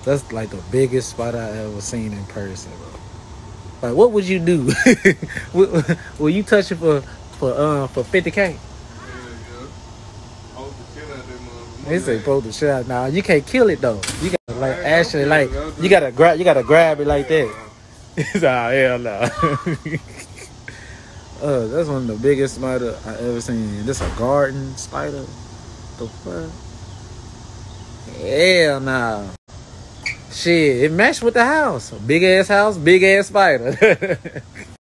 That's like the biggest spider I ever seen in person, bro. Like, what would you do? Will you touch it for 50K? They say poke the shit out. Nah, you can't kill it though. You gotta like actually like you gotta grab it like that. Nah, hell no. That's one of the biggest spider I ever seen. This a garden spider. The fuck? Hell nah. Shit, it matched with the house. Big ass house, big ass spider.